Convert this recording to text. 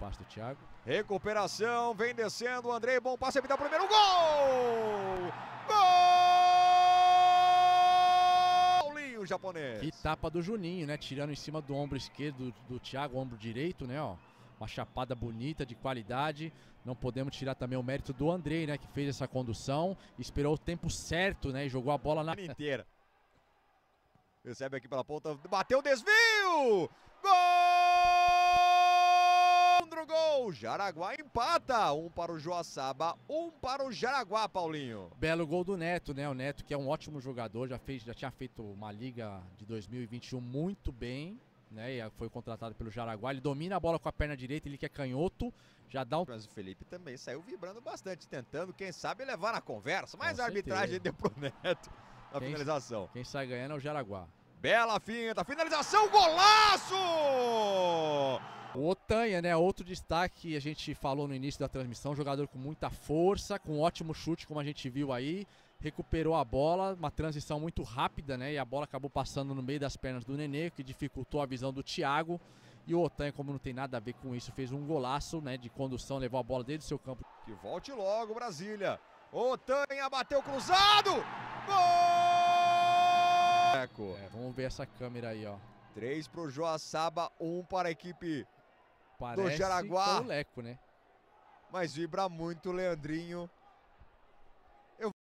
passe do Thiago. Recuperação, vem descendo, o Andrei, bom passe, evita o primeiro gol! Gol! Paulinho, japonês. Que tapa do Juninho, né? Tirando em cima do ombro esquerdo do Thiago, ombro direito, né? Ó, uma chapada bonita, de qualidade. Não podemos tirar também o mérito do Andrei, né? Que fez essa condução, esperou o tempo certo, né? E jogou a bola na inteira. Recebe aqui pela ponta, bateu o desvio! Gol! Outro gol! Jaraguá empata. Um para o Joaçaba, um para o Jaraguá, Paulinho. Belo gol do Neto, né? O Neto, que é um ótimo jogador, já tinha feito uma liga de 2021 muito bem, né? E foi contratado pelo Jaraguá. Ele domina a bola com a perna direita, ele que é canhoto, já dá um. Mas o Felipe também saiu vibrando bastante, tentando, quem sabe, levar na conversa. Mas Com a arbitragem deu pro Neto na finalização. Quem sai ganhando é o Jaraguá. Bela finta, finalização, golaço! O Otanha, né? Outro destaque que a gente falou no início da transmissão, jogador com muita força, com ótimo chute, como a gente viu aí. Recuperou a bola, uma transição muito rápida, né? E a bola acabou passando no meio das pernas do Nenê, que dificultou a visão do Thiago. E o Otanha, como não tem nada a ver com isso, fez um golaço, né? De condução, levou a bola desde o seu campo. Que volte logo, Brasília. Otanha bateu cruzado. Gol! Vamos ver essa câmera aí, ó. 3 pro Joaçaba, 1 para a equipe Parece do Jaraguá. O Leco, né? Mas vibra muito o Leandrinho.